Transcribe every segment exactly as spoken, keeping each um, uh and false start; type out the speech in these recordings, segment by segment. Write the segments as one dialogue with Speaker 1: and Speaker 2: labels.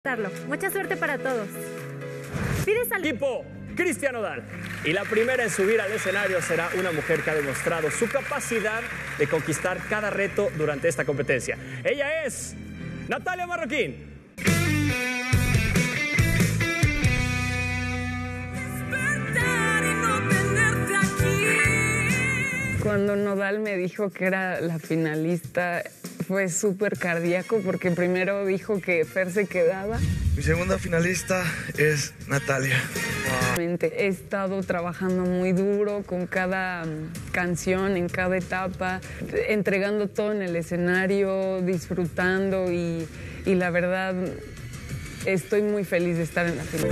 Speaker 1: Mucha suerte para todos. Pides al
Speaker 2: equipo Cristian Nodal. Y la primera en subir al escenario será una mujer que ha demostrado su capacidad de conquistar cada reto durante esta competencia. Ella es Natalia Marroquín.
Speaker 3: Cuando Nodal me dijo que era la finalista, fue súper cardíaco porque primero dijo que Fer se quedaba.
Speaker 4: Mi segunda finalista es Natalia.
Speaker 3: Wow. He estado trabajando muy duro con cada canción, en cada etapa, entregando todo en el escenario, disfrutando y, y la verdad estoy muy feliz de estar en la final.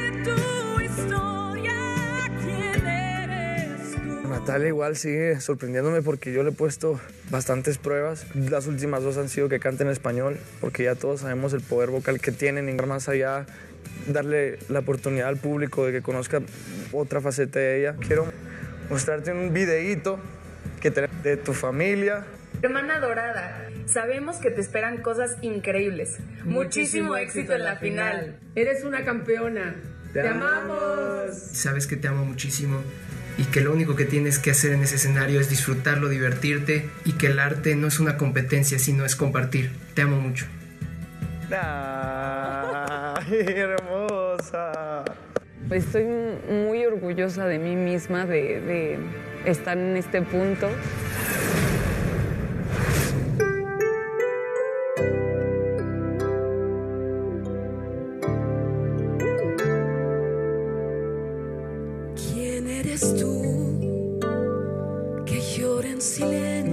Speaker 4: Natalia igual sigue sorprendiéndome porque yo le he puesto bastantes pruebas. Las últimas dos han sido que cante en español, porque ya todos sabemos el poder vocal que tienen, y más allá darle la oportunidad al público de que conozca otra faceta de ella. Quiero mostrarte un videíto que te, de tu familia.
Speaker 5: Hermana dorada, sabemos que te esperan cosas increíbles. Muchísimo, Muchísimo éxito en la final. final.
Speaker 6: Eres una campeona.
Speaker 4: Te,
Speaker 6: te
Speaker 4: amamos.
Speaker 6: amamos.
Speaker 7: Sabes que te amo muchísimo y que lo único que tienes que hacer en ese escenario es disfrutarlo, divertirte, y que el arte no es una competencia, sino es compartir. Te amo mucho.
Speaker 4: ¡Ay, hermosa!
Speaker 3: Estoy muy orgullosa de mí misma de, de estar en este punto.
Speaker 8: ¿Quién eres tú que llora en silencio?